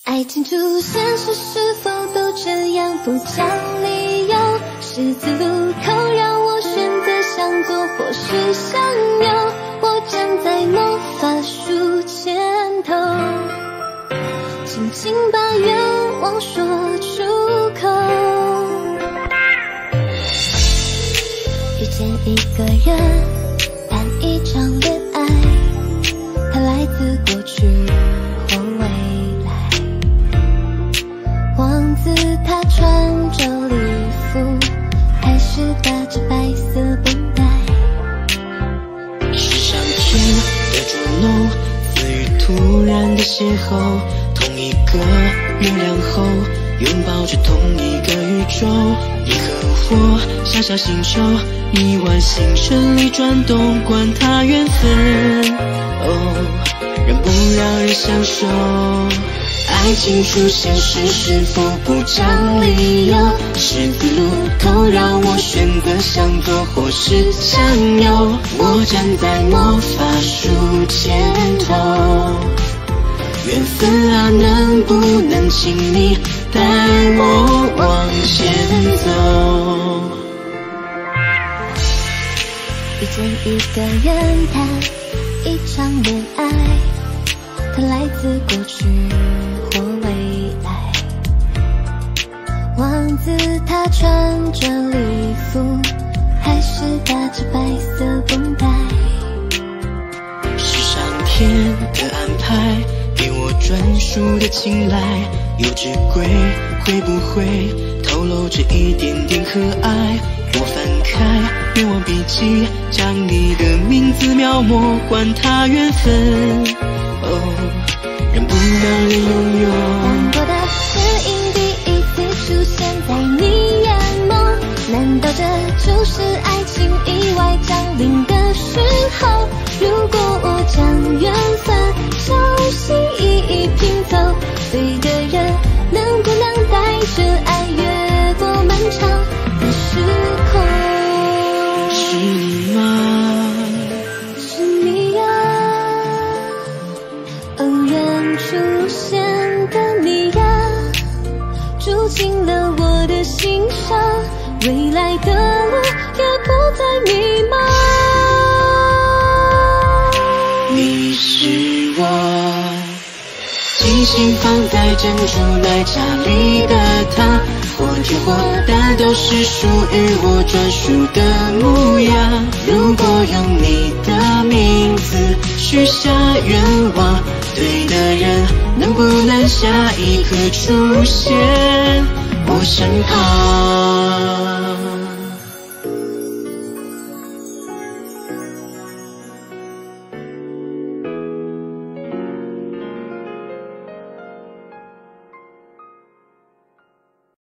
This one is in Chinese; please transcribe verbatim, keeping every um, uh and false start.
爱情出现时是否都这样不讲理由？十字路口让我选择向左或是向右，我站在魔法树前头，轻轻把愿望说出口。遇见一个人，谈一场恋爱，它来自过去或未来。王子他穿着礼服，还是打着白色绷带。 是上天的捉弄，赐予突然的邂逅，同一个月亮后拥抱着同一个宇宙。你和我小小星球，亿万星辰里转动，管它缘分。哦，让不让人享受。爱情出现时是否不讲理由？十字路口让我选择向左或是向右，我站在魔法树前头。缘分啊，能不能请你带我往前走？ 遇见一个人，谈一场恋爱，它来自过去或未来。王子他穿着礼服，还是打着白色绷带。 是上天的安排，给我专属的青睐。有只鬼会不会透露着一点点可爱？我翻开愿望笔记，将你的名字描摹，管它缘分。哦，让不让人拥有。 难过的身影第一次出现在你眼眸，难道这就是爱情意外降临的时候？如果我将缘分重新一一拼凑，对的人能不能带着爱越过漫长的时空？ 是你吗？ 是你呀，偶然出现的你呀，住进了我的心上，未来的路也不再迷茫。 你是我精心放在珍珠奶茶里的糖，或甜或淡都是属于我专属的模样。如果用你的名字许下愿望，对的人能不能下一刻出现我身旁？